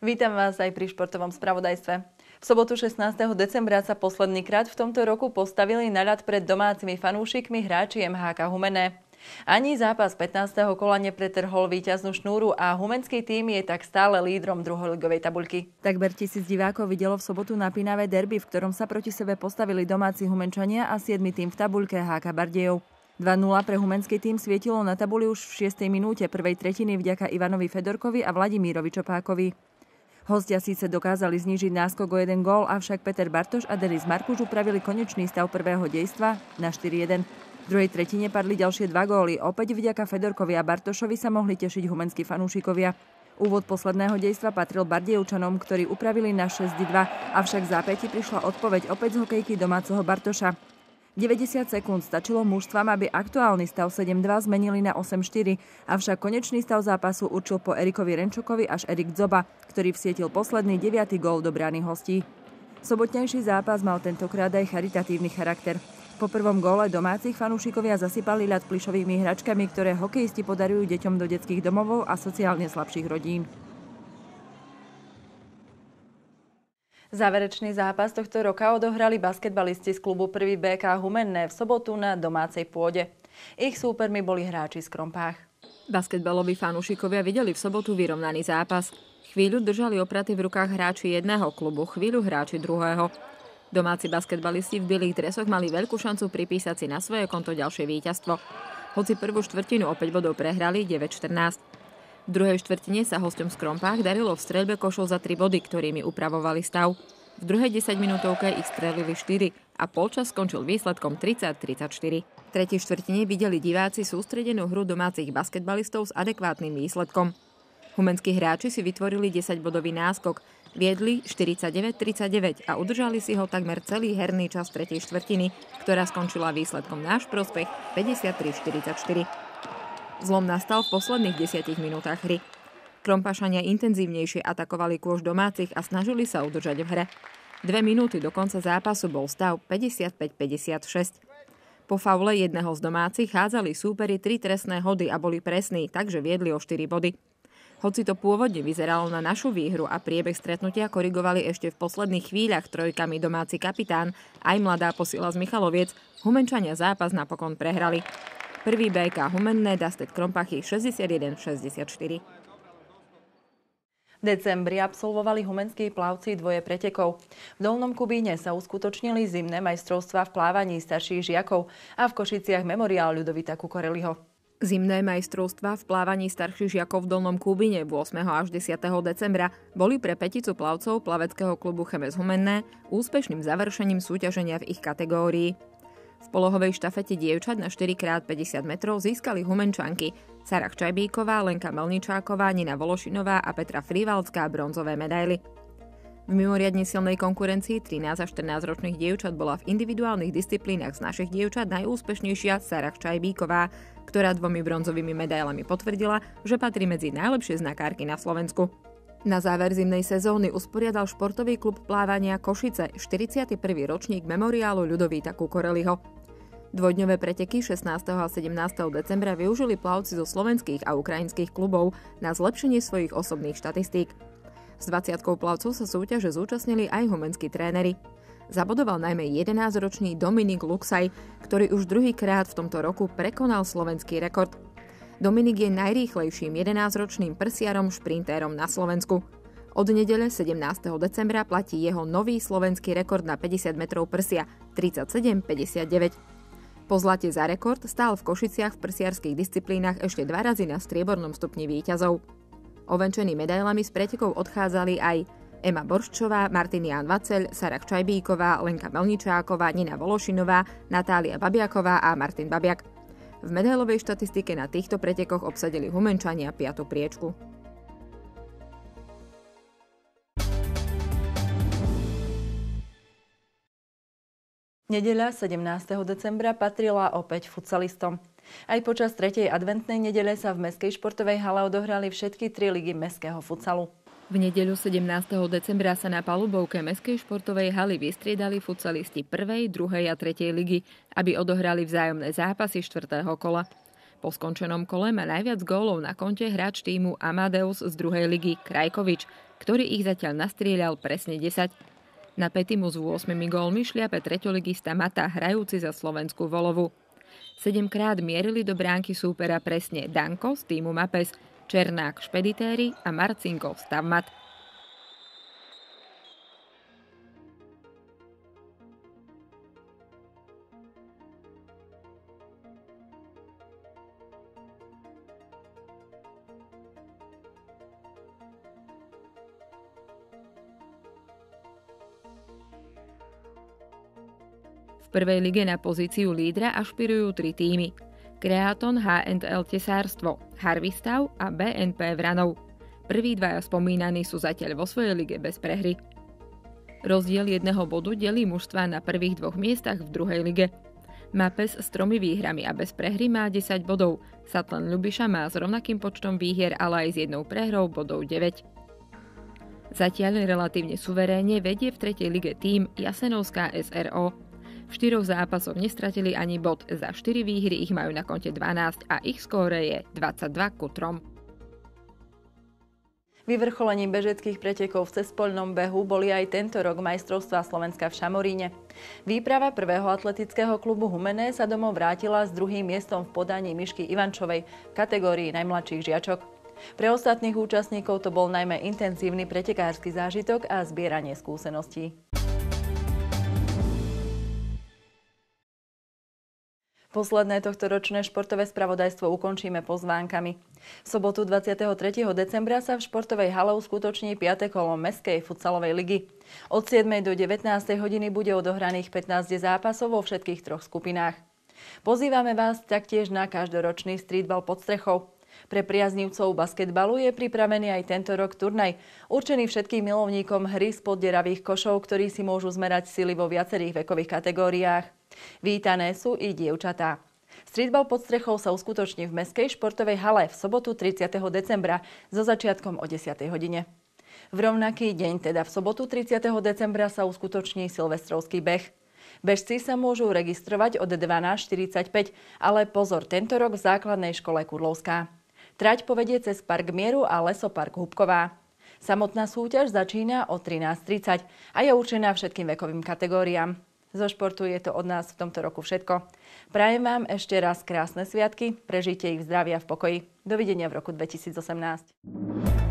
Vítam vás aj pri športovom spravodajstve. V sobotu 16. decembra sa posledný krát v tomto roku postavili na ľad pred domácimi fanúšikmi hráči MHK Humenné. Ani zápas 15. kola nepretrhol víťaznú šnúru a humenský tím je tak stále lídrom druholigovej tabuľky. Takmer 1000 divákov videlo v sobotu napínavé derby, v ktorom sa proti sebe postavili domáci Humenčania a 7. tím v tabuľke HK Bardejov. 2-0 pre humenský tím svietilo na tabuli už v 6. minúte prvej tretiny vďaka Ivanovi Fedorkovi a Vladimírovi Čopákovi. Hostia síce dokázali znížiť náskok o 1 gól, avšak Peter Bartoš a Denis Markuš upravili konečný stav prvého dejstva na 4-1. V druhej tretine padli ďalšie 2 góly. Opäť vďaka Fedorkovi a Bartošovi sa mohli tešiť humenskí fanúšikovia. Úvod posledného dejstva patril Bardejovčanom, ktorí upravili na 6-2, avšak v zápäti prišla odpoveď opäť z hokejky domáceho Bartoša. 90 sekúnd stačilo mužstvám, aby aktuálny stav 7-2 zmenili na 8-4, avšak konečný stav zápasu určil po Erikovi Renčokovi až Erik Dzoba, ktorý vsietil posledný 9. gól do brány hostí. Sobotnejší zápas mal tentokrát aj charitatívny charakter. Po prvom góle domácich fanúšikovia zasypali ľad plyšovými hračkami, ktoré hokejisti podarujú deťom do detských domovov a sociálne slabších rodín. Záverečný zápas tohto roka odohrali basketbalisti z klubu 1. BK Humenné v sobotu na domácej pôde. Ich súpermi boli hráči z Krompách. Basketbaloví fanúšikovia videli v sobotu vyrovnaný zápas. Chvíľu držali opraty v rukách hráči jedného klubu, chvíľu hráči druhého. Domáci basketbalisti v bielých dresoch mali veľkú šancu pripísať si na svoje konto ďalšie víťazstvo. Hoci prvú štvrtinu o 5 bodov prehrali 9-14. V druhej štvrtine sa hosťom z Krompách darilo v streľbe košov za 3 body, ktorými upravovali stav. V druhej 10-minútovke ich strelili 4 a polčas skončil výsledkom 30-34. V tretej štvrtine videli diváci sústredenú hru domácich basketbalistov s adekvátnym výsledkom. Humenskí hráči si vytvorili 10-bodový náskok, viedli 49-39 a udržali si ho takmer celý herný čas tretej štvrtiny, ktorá skončila výsledkom náš prospech 53-44. Zlom nastal v posledných 10 minútach hry. Krompašania intenzívnejšie atakovali kôš domácich a snažili sa udržať v hre. 2 minúty do konca zápasu bol stav 55-56. Po faule jedného z domácich hádzali súperi 3 trestné hody a boli presní, takže viedli o 4 body. Hoci to pôvodne vyzeralo na našu výhru a priebeh stretnutia korigovali ešte v posledných chvíľach trojkami domáci kapitán aj mladá posila z Michaloviec, Humenčania zápas napokon prehrali. 1. BK Humenné Dastet Krompachy 61-64. V decembri absolvovali humenskí plavci dvoje pretekov. V Dolnom Kubíne sa uskutočnili zimné majstrovstvá v plávaní starších žiakov a v Košiciach memoriál Ľudovita Kukoreliho. Zimné majstrovstvá v plávaní starších žiakov v Dolnom Kubíne 8. až 10. decembra boli pre peticu plavcov plaveckého klubu Chemes Humenné úspešným završením súťaženia v ich kategórii. V polohovej štafete dievčat na 4x50 metrov získali Humenčanky Sarah Čajbíková, Lenka Melničáková, Nina Vološinová a Petra Frivaldská bronzové medaily. V mimoriadne silnej konkurencii 13 a 14 ročných dievčat bola v individuálnych disciplínach z našich dievčat najúspešnejšia Sarah Čajbíková, ktorá 2 bronzovými medailami potvrdila, že patrí medzi najlepšie znakárky na Slovensku. Na záver zimnej sezóny usporiadal športový klub plávania Košice 41. ročník memoriálu Ľudovita Kukoreliho. Dvojdňové preteky 16. a 17. decembra využili plavci zo slovenských a ukrajinských klubov na zlepšenie svojich osobných štatistík. S 20 plavcov sa súťaže zúčastnili aj humenskí tréneri. Zabodoval najmä 11-ročný Dominik Luxaj, ktorý už druhýkrát v tomto roku prekonal slovenský rekord. Dominik je najrýchlejším 11-ročným prsiarom šprintérom na Slovensku. Od nedele 17. decembra platí jeho nový slovenský rekord na 50 metrov prsia 37,59. Po zlate za rekord stál v Košiciach v prsiarských disciplínach ešte 2 razy na striebornom stupni víťazov. Ovenčení medailami z pretekov odchádzali aj Ema Borščová, Martin Ján Vaceľ, Sarah Čajbíková, Lenka Melničáková, Nina Vološinová, Natália Babiaková a Martin Babiak. V medailovej štatistike na týchto pretekoch obsadili Humenčania 5. priečku. Nedeľa 17. decembra patrila opäť futsalistom. Aj počas 3. adventnej nedele sa v Mestskej športovej hale odohrali všetky 3 ligy mestského futsalu. V nedeľu 17. decembra sa na palubovke Mestskej športovej haly vystriedali futsalisti 1., 2. a 3. ligy, aby odohrali vzájomné zápasy 4. kola. Po skončenom kole má najviac gólov na konte hráč tímu Amadeus z 2. ligy Krajkovič. ktorý ich zatiaľ nastrieľal presne 10. Na petimu s 8 gólmi šliape treťoligista Mata, hrajúci za Slovenskú Volovu. 7-krát mierili do bránky súpera presne Danko z týmu Mapes, Černák Špeditéri a Marcinko Stavmat. V prvej lige na pozíciu lídra ašpirujú 3 týmy. Kreaton H&L Tesárstvo, Harvistav a BNP Vranov. Prví dvaja spomínaní sú zatiaľ vo svojej lige bez prehry. Rozdiel 1 bodu delí mužstvá na prvých 2 miestach v druhej lige. Mapes s 3 výhrami a bez prehry má 10 bodov. Satlan Ľubiša má s rovnakým počtom výhier, ale aj s 1 prehrou bodov 9. Zatiaľ relatívne suverénne vedie v tretej lige tím Jasenovská SRO. V 4 zápasoch nestratili ani bod, za 4 výhry ich majú na konte 12 a ich skóre je 22-3. Vyvrcholením bežeckých pretekov v cezpoľnom behu boli aj tento rok majstrovstvá Slovenska v Šamoríne. Výprava prvého atletického klubu Humenné sa domov vrátila s 2. miestom v podaní Mišky Ivančovej v kategórii najmladších žiačok. Pre ostatných účastníkov to bol najmä intenzívny pretekársky zážitok a zbieranie skúseností. Posledné tohtoročné športové spravodajstvo ukončíme pozvánkami. V sobotu 23. decembra sa v športovej hale uskutoční 5. kolo Mestskej futsalovej ligy. Od 7. do 19. hodiny bude odohraných 15 zápasov vo všetkých 3 skupinách. Pozývame vás taktiež na každoročný streetball pod strechou. Pre priaznivcov basketbalu je pripravený aj tento rok turnaj, určený všetkým milovníkom hry spod deravých košov, ktorí si môžu zmerať sily vo viacerých vekových kategóriách. Vítané sú i dievčatá. Streetball pod strechou sa uskutoční v Mestskej športovej hale v sobotu 30. decembra so začiatkom o 10. hodine. V rovnaký deň, teda v sobotu 30. decembra, sa uskutoční silvestrovský beh. Bežci sa môžu registrovať od 12:45, ale pozor, tento rok v základnej škole Kurlovská. Trať povedie cez Park Mieru a Lesopark Hubková. Samotná súťaž začína o 13:30 a je určená všetkým vekovým kategóriám. Zo športu je to od nás v tomto roku všetko. Prajem vám ešte raz krásne sviatky, prežite ich v zdraví a v pokoji. Dovidenia v roku 2018.